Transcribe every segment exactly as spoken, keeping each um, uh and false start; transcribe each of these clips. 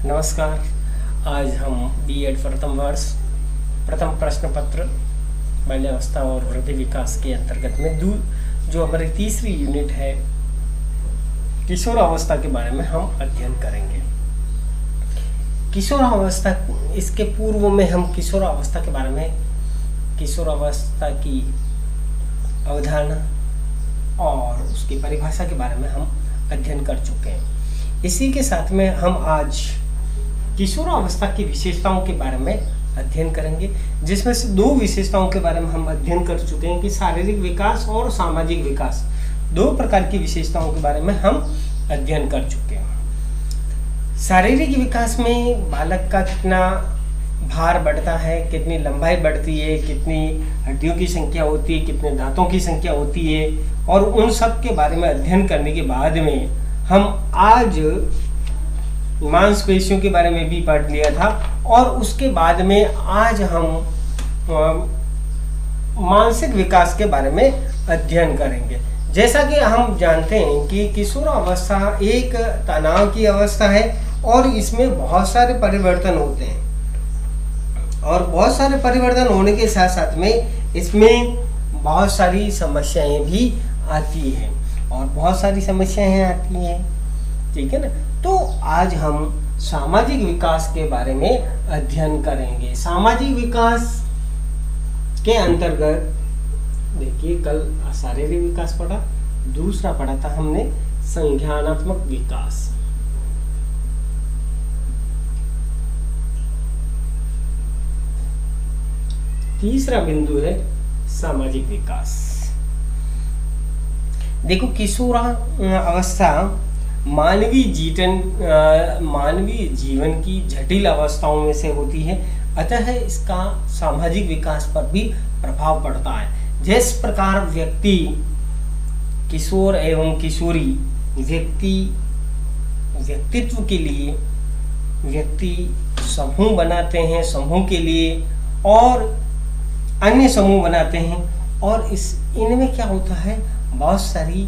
नमस्कार। आज हम बीएड प्रथम वर्ष प्रथम प्रश्न पत्र बाल्यावस्था और वृद्धि विकास के अंतर्गत में दू जो हमारी तीसरी यूनिट है किशोरावस्था के बारे में हम अध्ययन करेंगे। किशोरावस्था, इसके पूर्व में हम किशोरावस्था के बारे में किशोरावस्था की अवधारणा और उसकी परिभाषा के बारे में हम अध्ययन कर चुके हैं। इसी के साथ में हम आज किशोरावस्था की विशेषताओं के बारे में अध्ययन करेंगे, जिसमें से दो विशेषताओं के बारे में हम अध्ययन कर चुके हैं कि शारीरिक विकास और सामाजिक विकास। दो प्रकार की विशेषताओं के बारे में हम अध्ययन कर चुके हैं। शारीरिक विकास में बालक का कितना भार बढ़ता है, कितनी लंबाई बढ़ती है, कितनी हड्डियों की संख्या होती है, कितने दांतों की संख्या होती है, और उन सब के बारे में अध्ययन करने के बाद में हम आज मांसपेशियों के बारे में भी पढ़ लिया था, और उसके बाद में आज हम मानसिक विकास के बारे में अध्ययन करेंगे। जैसा कि हम जानते हैं कि किशोरावस्था एक तनाव की अवस्था है और इसमें बहुत सारे परिवर्तन होते हैं, और बहुत सारे परिवर्तन होने के साथ साथ में इसमें बहुत सारी समस्याएं भी आती हैं और बहुत सारी समस्याएं आती हैं, ठीक है ना। तो आज हम सामाजिक विकास के बारे में अध्ययन करेंगे। सामाजिक विकास के अंतर्गत देखिए, कल शारीरिक विकास पढ़ा, दूसरा पढ़ा था हमने संज्ञानात्मक विकास। तीसरा बिंदु है सामाजिक विकास। देखो, किशोरावस्था मानवीय जीवन मानवीय जीवन की जटिल अवस्थाओं में से होती है, अतः इसका सामाजिक विकास पर भी प्रभाव पड़ता है। जिस प्रकार व्यक्ति किशोर एवं किशोरी व्यक्ति व्यक्तित्व के लिए व्यक्ति समूह बनाते हैं, समूह के लिए और अन्य समूह बनाते हैं, और इस इनमें क्या होता है, बहुत सारी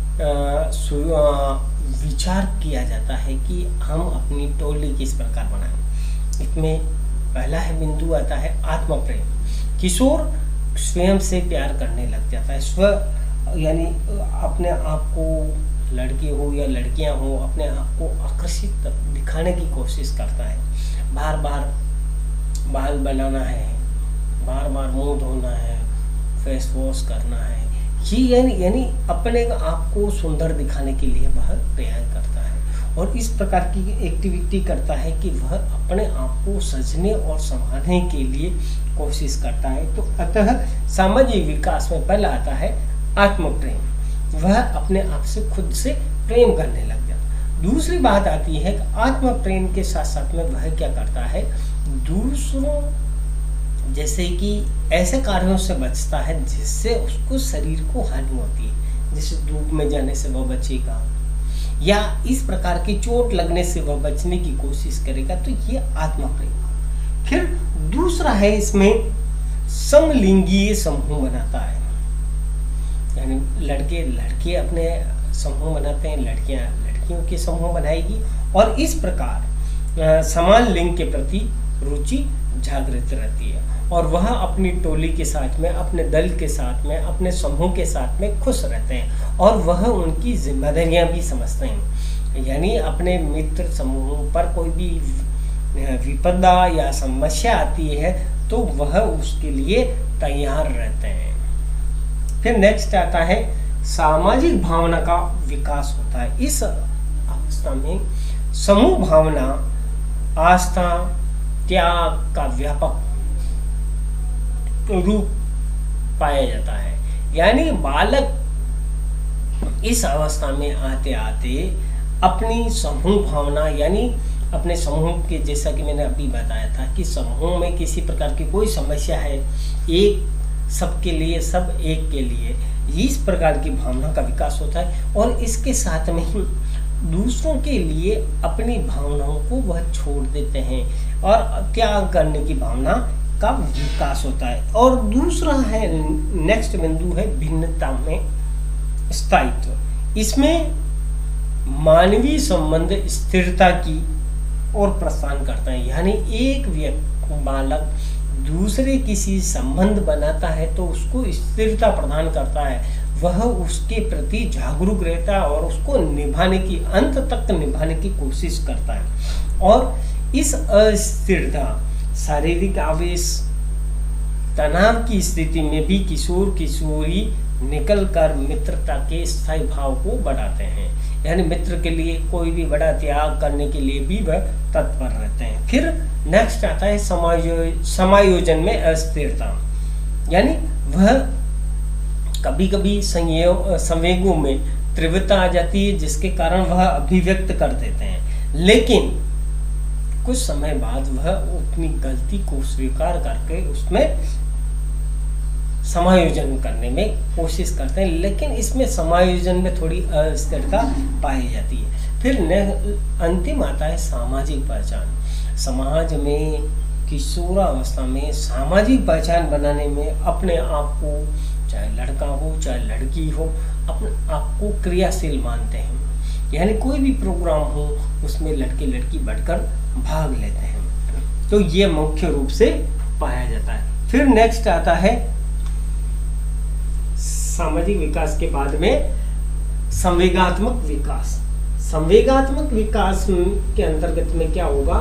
आ, विचार किया जाता है कि हम अपनी टोली किस प्रकार बनाएं। इसमें पहला है बिंदु आता है आत्म प्रेम। किशोर स्वयं से प्यार करने लग जाता है। स्व यानी अपने आप को, लड़के हो या लड़कियां हो, अपने आप को आकर्षित दिखाने की कोशिश करता है। बार बार बाल बनाना है, बार बार मुंह धोना है, फेस वॉश करना है, ये यानी यानी अपने आप को सुंदर दिखाने के लिए वह प्रयास करता है, और इस प्रकार की एक्टिविटी करता है कि वह अपने आप को सजने और संभालने के लिए कोशिश करता है। तो अतः सामाजिक विकास में पहला आता है आत्म प्रेम। वह अपने आप से खुद से प्रेम करने लग जाता। दूसरी बात आती है कि आत्म प्रेम के साथ साथ में वह क्या करता है, दूसरों जैसे कि ऐसे कार्यों से बचता है जिससे उसको शरीर को हानि होती है। जैसे धूप में जाने से वह बचेगा, या इस प्रकार की चोट लगने से वह बचने की कोशिश करेगा। तो ये आत्म प्रेम। फिर दूसरा है, इसमें समलिंगीय समूह बनाता है। यानी लड़के लड़के अपने समूह बनाते हैं, लड़कियां लड़कियों के समूह बनाएगी, और इस प्रकार समान लिंग के प्रति रुचि जागृत रहती है, और वह अपनी टोली के साथ में, अपने दल के साथ में, अपने समूह के साथ में खुश रहते हैं, और वह उनकी जिम्मेदारियां भी समझते हैं। यानी अपने मित्र समूह पर कोई भी विपदा या समस्या आती है तो वह उसके लिए तैयार रहते हैं। फिर नेक्स्ट आता है सामाजिक भावना का विकास होता है। इस अवस्था में समूह भावना, आस्था, त्याग का व्यापक रूप पाया जाता है। यानी बालक इस अवस्था में आते आते अपनी समूह भावना, यानी अपने समूह के, जैसा कि मैंने अभी बताया था कि समूह में किसी प्रकार की कोई समस्या है, एक सबके लिए, सब एक के लिए, इस प्रकार की भावना का विकास होता है। और इसके साथ में ही दूसरों के लिए अपनी भावनाओं को वह छोड़ देते हैं और त्याग करने की भावना का विकास होता है। और दूसरा है, नेक्स्ट बिंदु है भिन्नता में स्थायित्व। इसमें मानवीय संबंध स्थिरता की और प्रस्थान करते हैं। यानी एक व्यक्ति बालक दूसरे किसी संबंध बनाता है तो उसको स्थिरता प्रदान करता है, वह उसके प्रति जागरूक रहता है और उसको निभाने की अंत तक निभाने की कोशिश करता है। और इस अस्थिरता, शारीरिक आवेश, तनाव की स्थिति में भी किशोर किशोरी निकलकर मित्रता के स्थायी भाव को बढ़ाते हैं। यानी मित्र के लिए कोई भी बड़ा त्याग करने के लिए भी वह तत्पर रहते हैं। फिर नेक्स्ट आता है समायो समायोजन में अस्थिरता। यानी वह कभी कभी संयोग संवेगों में तीव्रता आ जाती है जिसके कारण वह अभिव्यक्त कर देते हैं, लेकिन कुछ समय बाद वह अपनी गलती को स्वीकार करके उसमें समायोजन करने में कोशिश करते हैं, लेकिन इसमें समायोजन में थोड़ी अस्थिरता पाई जाती है। फिर अंतिम आता है सामाजिक पहचान। समाज में किशोरावस्था में सामाजिक पहचान बनाने में अपने आप को, चाहे लड़का हो चाहे लड़की हो, अपने आप को क्रियाशील मानते हैं। यानी कोई भी प्रोग्राम हो उसमें लड़के लड़की बढ़कर भाग लेते हैं। तो ये मुख्य रूप से पाया जाता है। फिर नेक्स्ट आता है सामाजिक विकास के बाद में संवेगात्मक विकास। संवेगात्मक विकास के अंतर्गत में क्या होगा,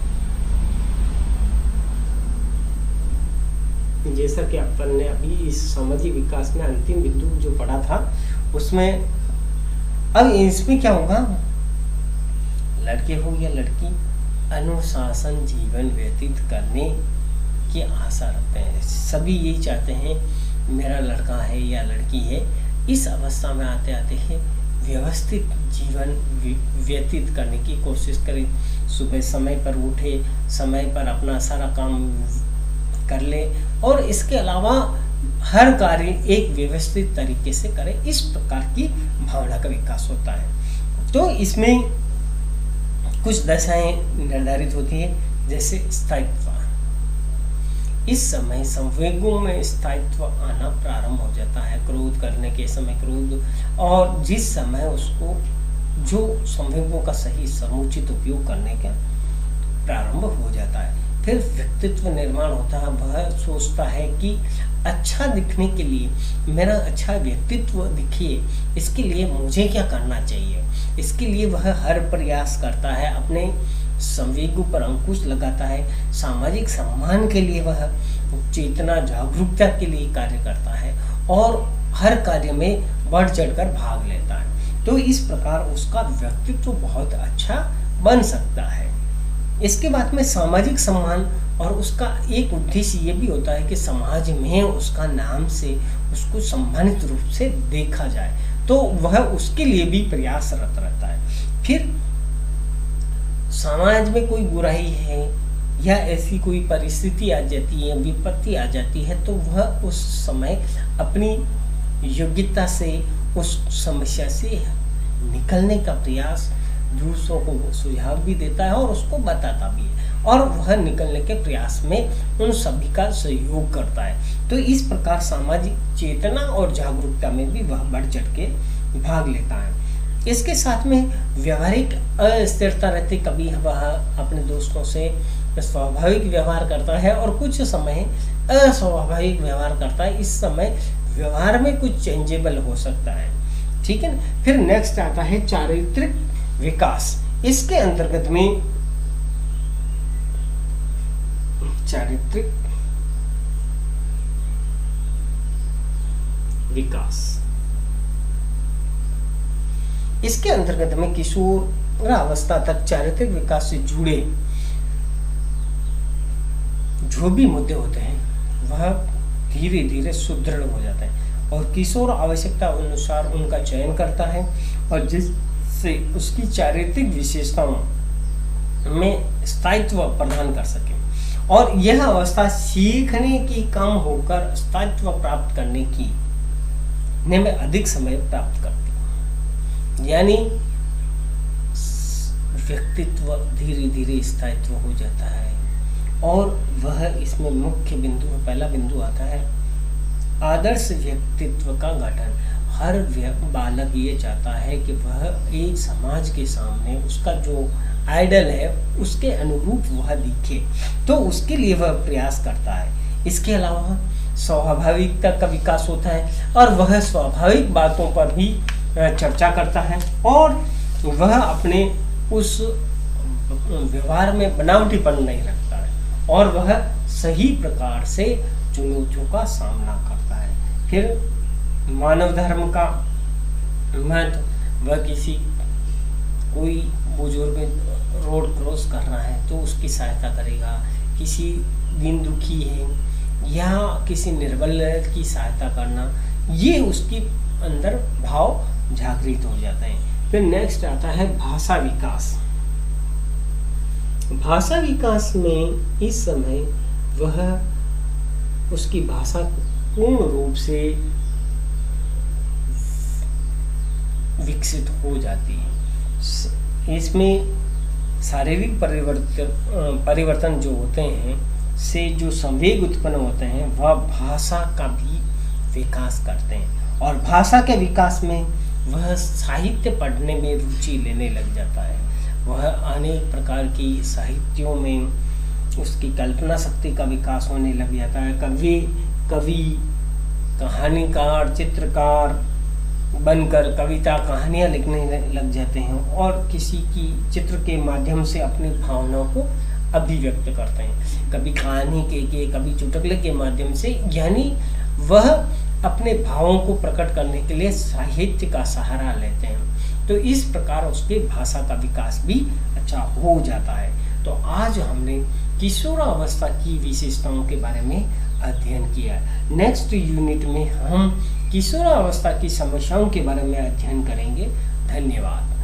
जैसा कि अपन ने अभी इस सामाजिक विकास में अंतिम बिंदु जो पढ़ा था उसमें, अब इसमें क्या होगा, लड़के हो या लड़की अनुशासन जीवन व्यतीत करने की आशा रखते हैं। सभी यही चाहते हैं मेरा लड़का है या लड़की है इस अवस्था में आते आते हैं व्यवस्थित जीवन व्यतीत करने की कोशिश करें। सुबह समय पर उठे, समय पर अपना सारा काम कर ले और इसके अलावा हर कार्य एक व्यवस्थित तरीके से करें। इस प्रकार की भावना का विकास होता है। तो इसमें कुछ दशाएं निर्धारित होती है, जैसे स्थायित्व। इस समय संवेगों में स्थायित्व आना प्रारंभ हो जाता है। क्रोध करने के समय क्रोध, और जिस समय उसको जो संवेगों का सही समुचित उपयोग करने का प्रारंभ हो जाता है। फिर व्यक्तित्व निर्माण होता है। वह सोचता है कि अच्छा दिखने के लिए, मेरा अच्छा व्यक्तित्व दिखे, इसके लिए मुझे क्या करना चाहिए। इसके लिए वह हर प्रयास करता है, अपने संवेगों पर अंकुश लगाता है। सामाजिक सम्मान के लिए वह चेतना जागरूकता के लिए कार्य करता है और हर कार्य में बढ़ चढ़कर भाग लेता है। तो इस प्रकार उसका व्यक्तित्व बहुत अच्छा बन सकता है। इसके बाद में सामाजिक सम्मान, और उसका एक उद्देश्य ये भी होता है कि समाज में उसका नाम से उसको सम्मानित रूप से देखा जाए, तो वह उसके लिए भी प्रयासरत रहता है। फिर समाज में कोई बुराई है या ऐसी कोई परिस्थिति आ जाती है, विपत्ति आ जाती है, तो वह उस समय अपनी योग्यता से उस समस्या से निकलने का प्रयास, दूसरों को सुझाव भी देता है और उसको बताता भी है, और वह निकलने के प्रयास में उन सभी का सहयोग करता है। तो इस प्रकार सामाजिक चेतना और जागरूकता में भी वह बढ़ चढ़ के भाग लेता है। इसके साथ में व्यवहारिक अस्थिरता रहती, कभी वह अपने दोस्तों से स्वाभाविक व्यवहार करता है और कुछ समय अस्वाभाविक व्यवहार करता है। इस समय व्यवहार में कुछ चेंजेबल हो सकता है, ठीक है ना। फिर नेक्स्ट आता है चारित्रिक विकास। इसके अंतर्गत में चारित्रिक विकास, इसके अंतर्गत में किशोरावस्था तक चारित्रिक विकास से जुड़े जो भी मुद्दे होते हैं वह धीरे धीरे सुदृढ़ हो जाते हैं और किशोर आवश्यकता अनुसार उनका चयन करता है, और जिससे उसकी चारित्रिक विशेषताओं में स्थायित्व प्रदान कर सके। और यह अवस्था सीखने की कम होकर स्थायित्व प्राप्त करने की ने में अधिक समय प्राप्त करती है। यानी व्यक्तित्व धीरे धीरे स्थायित्व हो जाता है, और वह इसमें मुख्य बिंदु, पहला बिंदु आता है आदर्श व्यक्तित्व का गठन। हर बालक ये चाहता है कि वह एक समाज के सामने उसका जो आइडल है उसके अनुरूप वह दिखे, तो उसके लिए वह प्रयास करता है। इसके अलावा स्वाभाविकता का विकास होता है और वह स्वाभाविक बातों पर भी चर्चा करता है और वह अपने उस व्यवहार में बनावटीपन नहीं रखता है और वह सही प्रकार से चुनौतियों का सामना करता है। फिर मानव धर्म का महत्व, वह किसी कोई बुजुर्ग रोड क्रॉस कर रहा है तो उसकी सहायता करेगा, किसी दीन दुखी है या किसी निर्बल की सहायता करना, ये उसके अंदर भाव जागृत हो जाते हैं। फिर नेक्स्ट आता है भाषा विकास। भाषा विकास में इस समय वह उसकी भाषा पूर्ण रूप से विकसित हो जाती है। इसमें शारीरिक परिवर्तन परिवर्तन जो होते हैं से जो संवेग उत्पन्न होते हैं वह भाषा का भी विकास करते हैं और भाषा के विकास में वह साहित्य पढ़ने में रुचि लेने लग जाता है। वह अनेक प्रकार की साहित्यों में उसकी कल्पना शक्ति का विकास होने लग जाता है। कवि कवि कहानीकार चित्रकार बनकर कविता कहानियाँ लिखने लग जाते हैं और किसी की चित्र के माध्यम से अपनी भावनाओं को अभिव्यक्त करते हैं, कभी कहानी के, के कभी चुटकुले के माध्यम से, यानी वह अपने भावों को प्रकट करने के लिए साहित्य का सहारा लेते हैं। तो इस प्रकार उसके भाषा का विकास भी अच्छा हो जाता है। तो आज हमने किशोरावस्था की विशेषताओं के बारे में अध्ययन किया। नेक्स्ट यूनिट में हम किशोरावस्था की समस्याओं के बारे में अध्ययन करेंगे। धन्यवाद।